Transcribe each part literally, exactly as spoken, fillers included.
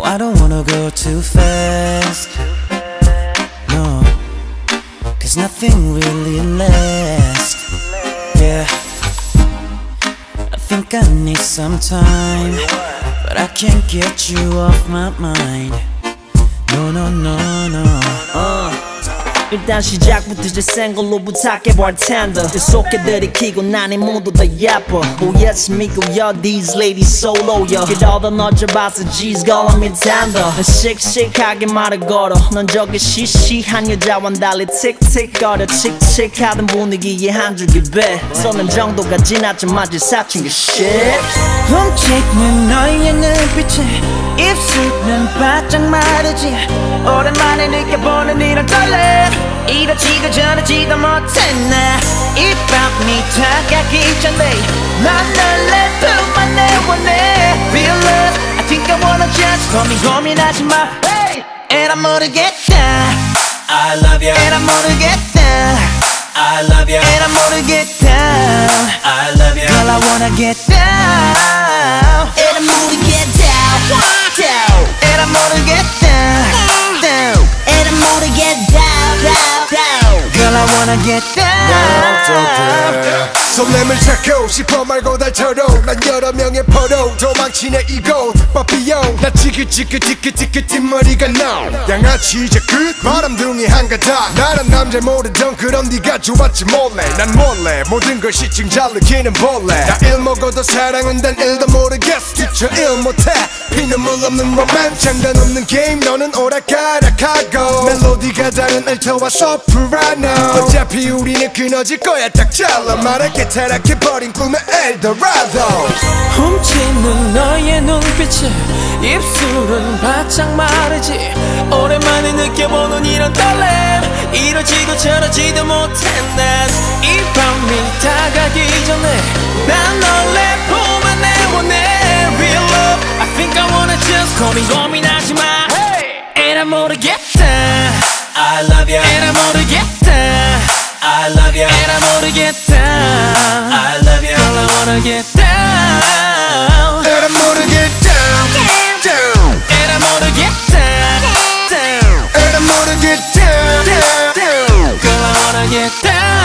I don't wanna go too fast, no, cause nothing really lasts. Yeah, I think I need some time, but I can't get you off my mind. No, no, no, no. uh. 일단 시작부터 이제 생걸로 부탁해 bartender 계속해 들이키고 나니 모두 다 예뻐 Oh yes 믿고요 these ladies solo요 그러다 널 잡아서 G's calling me tender 씩씩하게 말을 걸어 넌 저기 시시한 여자와는 달리 틱틱거려 칙칙하던 분위기에 한 줄기 배 쏘는 정도가 지나자마자 사춘기 shit 훔치는 너의 눈빛에 입술은 바짝 마르지 오랜만에 느껴보는 이런 떨림 이러지도 저러지도 못해 나 이 밤이 다가기 전에 난 널 내 품 안에 원해 Real love I think I wanna just 고민 고민하지 마 hey! 에라 모르겠다 I love you 에라 모르겠다 I love you 에라 모르겠다 I love you Girl I wanna get down 에라 모르겠다 down 에라 모르겠다 down 에라 모르겠다 Girl I wanna get down 설렘을 찾고 싶어 말고 달처럼 난 여러 명의 포로 도망치네 이곳 빠삐용 나 지긋지긋지긋지긋 뒷머리가 나 양아치 이제 끝 바람둥이 한가닥 나란 남자 모르던 그럼 네가 좋았지 몰래 난 몰래 모든 걸 시층 잘 느끼는 벌레 나 일 먹어도 사랑은 단 일도 모르겠어 뒤쳐 일 못해 피눈물 없는 로맨 장단 없는 게임 너는 오락가락하고 멜로디가 다른 알토와 소프라노 어차피 우리는 끊어질 거야 딱 잘라 말할게 타락해버린 꿈의 엘도라도 훔치는 너의 눈빛에 입술은 바짝 마르지 오랜만에 느껴보는 이런 떨림 이러지도 저러지도 못해 난 이 밤이 다가기 전에 난 널 내 품 안에 원해 Real love I think I wanna just 고민 고민하지 마 hey! 에라 모르겠다 I love you 에라 모르겠다 I love you 에라 모르겠다 I love you Girl I wanna get down 에라 모르겠다 down 에라 모르겠다 down 에라 모르겠다 down Girl I wanna get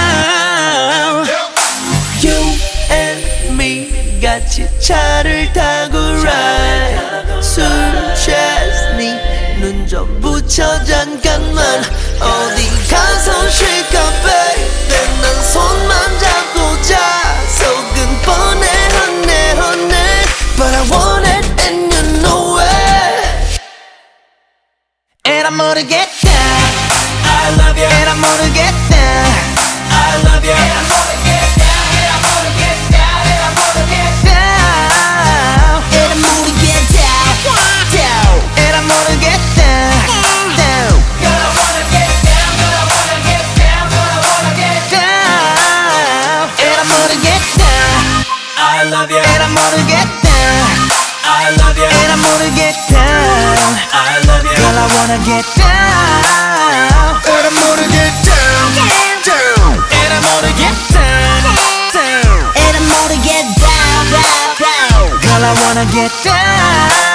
down You and me 같이 차를 타고 ride 술 취했니 눈 좀 붙여 잠깐만 어디 가서 쉴까 baby 난 손만 잡고 자 속은 뻔해 honey honey But I want it and you know it 에라 모르겠다 I love you 에라 모르겠다 I love you 에라 모르겠다 에라 모르겠다 에라 모르겠다 에라 모르겠다 down 에라 모르겠다 down Girl I wanna get down Girl I wanna get down Girl I wanna get down 에라 모르겠다 I love you 에라 모르겠다 I love you 에라 모르겠다 I love you Girl I wanna get down 에라 모르겠다 down 에라 모르겠다 down 에라 모르겠다 Girl I wanna get down